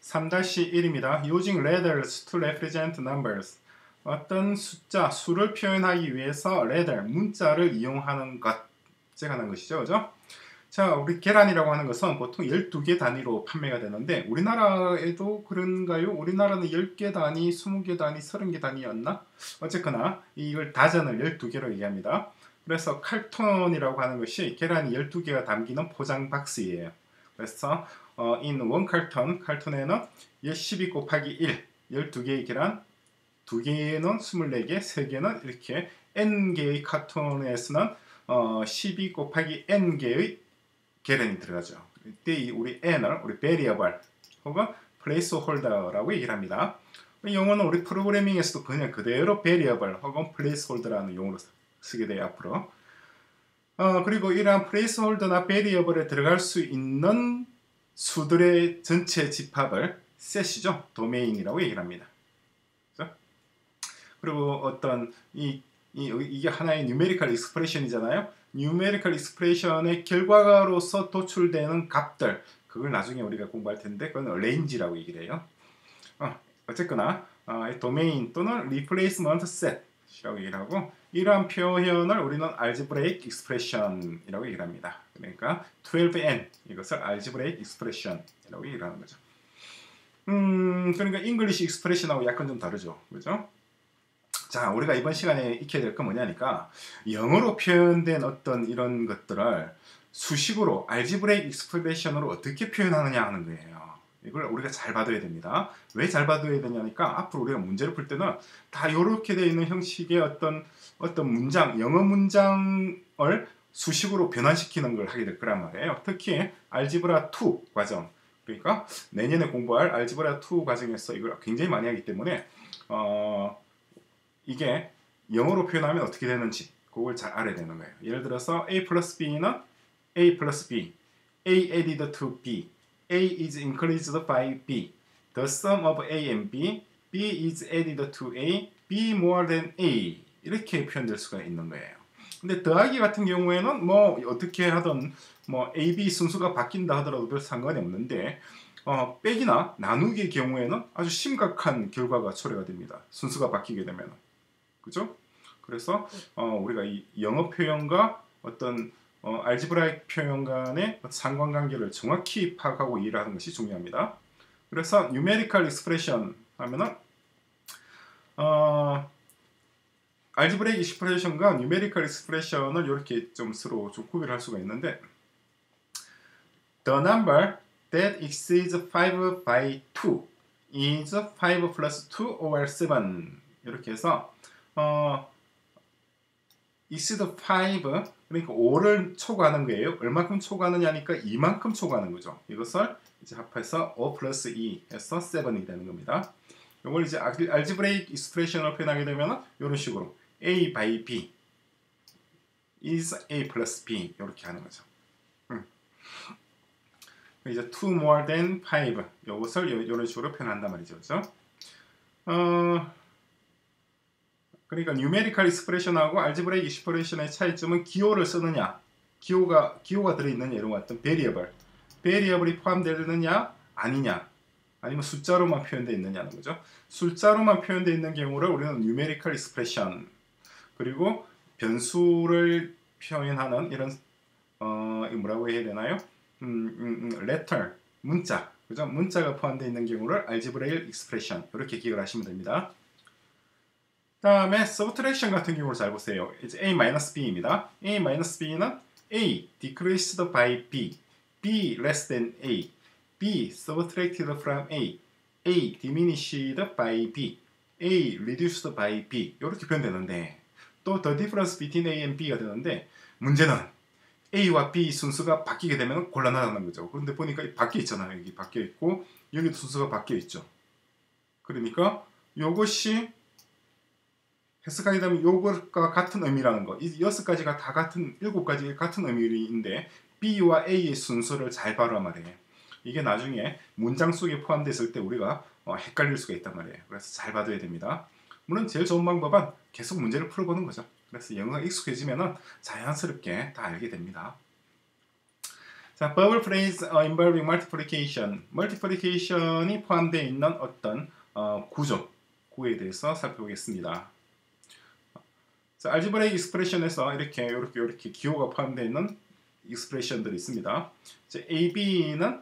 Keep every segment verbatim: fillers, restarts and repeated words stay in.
삼 일입니다. Using letters to represent numbers. 어떤 숫자, 수를 표현하기 위해서 letter, 문자를 이용하는 것. 제가 하는 것이죠. 그죠? 자, 우리 계란이라고 하는 것은 보통 열두 개 단위로 판매가 되는데 우리나라에도 그런가요? 우리나라는 열 개 단위, 스무 개 단위, 서른 개 단위였나? 어쨌거나 이걸 다전을 열두 개로 얘기합니다. 그래서 칼톤이라고 하는 것이 계란이 열두 개가 담기는 포장 박스예요. 그래서 어, in one 칼톤, 칼톤에는 십이 곱하기 일, 열두 개의 계란, 두 개는 스물네 개, 세 개는 이렇게 n 개의 카톤에서는 어, 십이 곱하기 n 개의 계란이 들어가죠. 이때 우리 n을 우리 variable 혹은 placeholder라고 얘기를 합니다. 영어는 우리 프로그래밍에서도 그냥 그대로 variable 혹은 placeholder라는 용어로 쓰게 돼요. 앞으로. 어, 그리고 이러한 placeholder나 variable에 들어갈 수 있는 수들의 전체 집합을 set이죠. 도메인이라고 얘기를 합니다. 그렇죠? 그리고 어떤 이, 이 이게 하나의 numerical expression이잖아요. numerical expression의 결과로서 도출되는 값들, 그걸 나중에 우리가 공부할 텐데 그건 range라고 얘기를 해요. 어, 어쨌거나 어, 도메인 또는 replacement set이라고 얘기를 하고 이러한 표현을 우리는 algebraic expression이라고 얘기를 합니다. 그러니까 십이 엔 이것을 algebraic expression이라고 얘기를 하는 거죠. 음, 그러니까 English expression하고 약간 좀 다르죠. 그죠? 자, 우리가 이번 시간에 익혀야 될 건 뭐냐니까 영어로 표현된 어떤 이런 것들을 수식으로 algebraic expression으로 어떻게 표현하느냐 하는 거예요. 이걸 우리가 잘 봐둬야 됩니다. 왜 잘 봐둬야 되냐니까 앞으로 우리가 문제를 풀 때는 다 이렇게 되어 있는 형식의 어떤 어떤 문장, 영어 문장을 수식으로 변환시키는 걸 하게 될 거란 말이에요. 특히 알지브라 투 과정, 그러니까 내년에 공부할 알지브라 투 과정에서 이걸 굉장히 많이 하기 때문에 어, 이게 영어로 표현하면 어떻게 되는지 그걸 잘 알아야 되는 거예요. 예를 들어서 A 플러스 B는 A 플러스 B, A added to B, A is increased by B, the sum of A and B, B is added to A, B more than A 이렇게 표현될 수가 있는 거예요. 근데 더하기 같은 경우에는 뭐 어떻게 하든 뭐 A, B 순수가 바뀐다 하더라도 별 상관이 없는데 어, 빼기나 나누기의 경우에는 아주 심각한 결과가 초래가 됩니다. 순수가 바뀌게 되면. 그죠? 그래서 어, 우리가 이 영어 표현과 어떤 어, 알지브라익 표현 간의 상관관계를 정확히 파악하고 이해를 하는 것이 중요합니다. 그래서 numerical expression 하면은 어, 알지브레이크 익스프레션과 numerical expression을 이렇게 좀 서로 좀 구별할 을 수가 있는데 the number that exceeds five by two is five plus two over seven 이렇게 해서 어, exceed five 그러니까 오를 초과하는 거예요. 얼마큼 초과하느냐니까 이만큼 초과하는 거죠. 이것을 이제 합해서 오 플러스 이 해서 칠이 되는 겁니다. 이걸 이제 알지브레이크 익스프레션을 표현하게 되면 이런 식으로 A by B is A plus B 이렇게 하는 거죠. 음. 이제 two more than five 이것을 이런 식으로 표현한단 말이죠. 그렇죠? 어, 그러니까 numerical expression하고 algebraic expression의 차이점은 기호를 쓰느냐, 기호가 기호가 들어있느냐 이런 어떤 variable, variable이 포함되느냐 아니냐, 아니면 숫자로만 표현되어 있느냐는 거죠. 숫자로만 표현되어 있는 경우를 우리는 numerical expression, 그리고 변수를 표현하는 이런 어 뭐라고 해야 되나요? 음, 음, 음, letter, 문자, 그죠? 문자가 포함되어 있는 경우를 algebraic expression 이렇게 기억을 하시면 됩니다. 다음에 subtraction 같은 경우를 잘 보세요. 이제 A-B입니다. A-B는 A decreased by B, B less than A, B subtracted from A, A diminished by B, A reduced by B 이렇게 표현되는데 또 the difference between A and B가 되는데 문제는 A와 B 순수가 바뀌게 되면 곤란하다는 거죠. 그런데 보니까 바뀌어 있잖아요. 여기 바뀌어 있고 여기도 순수가 바뀌어 있죠. 그러니까 이것이 해석하게 되면 요것과 같은 의미라는 거. 이 여섯 가지가 다 같은, 일곱 가지 같은 의미인데 B와 A의 순서를 잘 봐라 말이에요. 이게 나중에 문장 속에 포함됐을 때 우리가 어, 헷갈릴 수가 있단 말이에요. 그래서 잘 봐둬야 됩니다. 물론 제일 좋은 방법은 계속 문제를 풀어보는 거죠. 그래서 영어가 익숙해지면 자연스럽게 다 알게 됩니다. 자, bubble phrase uh, involving multiplication. multiplication이 포함되어 있는 어떤 어, 구조, 구에 대해서 살펴보겠습니다. 자, 알지브레이크 익스프레션에서 이렇게 이렇게 이렇게 기호가 포함되어 있는 익스프레션들이 있습니다. 이제 A, B는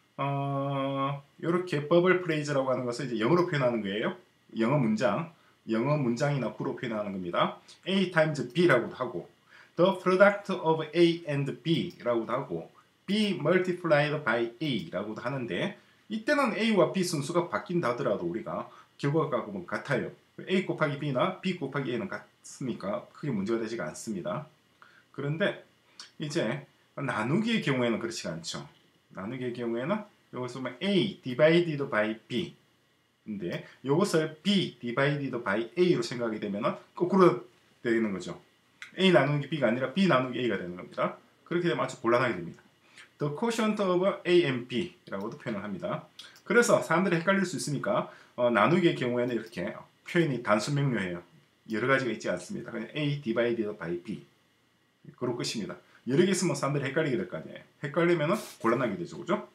어, 이렇게 버블 프레이즈라고 하는 것을 이제 영어로 표현하는 거예요. 영어 문장, 영어 문장이나 구로 표현하는 겁니다. A times B라고도 하고, the product of A and B라고도 하고, B multiplied by A라고도 하는데, 이때는 A와 B 순수가 바뀐다 하더라도 우리가 결과가 같아요. A 곱하기 B나 B 곱하기 A는 같으니까 크게 문제가 되지가 않습니다. 그런데 이제 나누기의 경우에는 그렇지가 않죠. 나누기의 경우에는 이것을 보면 A divided by B 인데 이것을 B divided by A로 생각이 되면 거꾸로 되는 거죠. A 나누기 B가 아니라 B 나누기 A가 되는 겁니다. 그렇게 되면 아주 곤란하게 됩니다. The quotient of A and B라고도 표현을 합니다. 그래서 사람들이 헷갈릴 수 있으니까 어, 나누기의 경우에는 이렇게 표현이 단순 명료해요. 여러 가지가 있지 않습니다. 그냥 A divided by B 그로 끝입니다. 여러 개 있으면 사람들이 헷갈리게 될 거 아니에요. 헷갈리면 곤란하게 되죠. 그죠?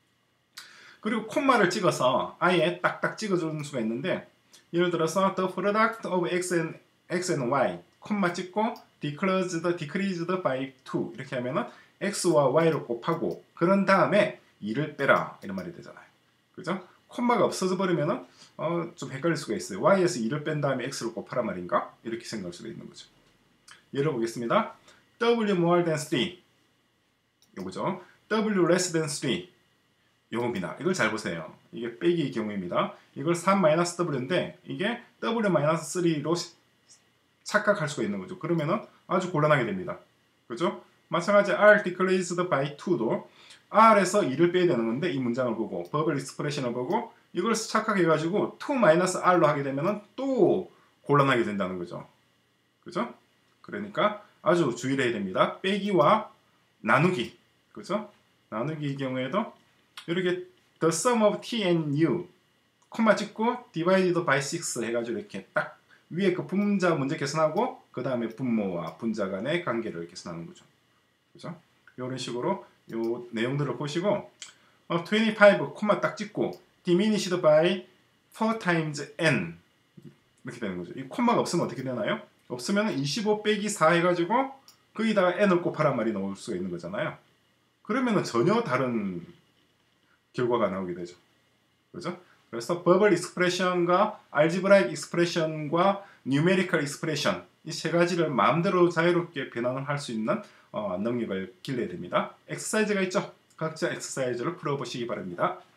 그리고 콤마를 찍어서 아예 딱딱 찍어주는 수가 있는데 예를 들어서 the product of x and, x and y 콤마 찍고 decreased, decreased by two 이렇게 하면은 x와 y를 곱하고 그런 다음에 이를 빼라 이런 말이 되잖아요. 그죠? 콤마가 없어져 버리면은 어, 좀 헷갈릴 수가 있어요. y에서 이를 뺀 다음에 x를 곱하라 말인가? 이렇게 생각할 수가 있는 거죠. 예를 보겠습니다. w more than three 요거죠. w less than three 요겁니다. 이걸 잘 보세요. 이게 빼기의 경우입니다. 이걸 삼 마이너스 w인데 이게 w 마이너스 삼로 착각할 수가 있는 거죠. 그러면은 아주 곤란하게 됩니다. 그죠? 마찬가지 r decreased by two도 r에서 이를 빼야 되는 건데 이 문장을 보고 버블 익스프레션을 보고 이걸 착각해가지고 투 마이너스 r로 하게 되면은 또 곤란하게 된다는 거죠. 그죠? 그러니까 아주 주의를 해야 됩니다. 빼기와 나누기. 그죠? 나누기의 경우에도 이렇게 the sum of t and u 콤마 찍고 divided by six 해가지고 이렇게 딱 위에 그 분자 문제 계산하고 그 다음에 분모와 분자 간의 관계를 계산하는 거죠. 그죠? 이런 식으로 요 내용들을 보시고 어, 이십오 콤마 딱 찍고 diminished by four times n 이렇게 되는 거죠. 이 콤마가 없으면 어떻게 되나요? 없으면 이십오 빼기 사 해가지고 거기다가 n을 곱하란 말이 나올 수가 있는 거잖아요. 그러면은 전혀 다른 결과가 나오게 되죠. 그죠? 그래서 버블 익스프레션과 알지브라익 익스프레션과 뉴메리컬 익스프레션 이 세 가지를 마음대로 자유롭게 변환을 할 수 있는 어, 능력을 길러야 됩니다. 엑서사이즈가 있죠? 각자 엑서사이즈를 풀어보시기 바랍니다.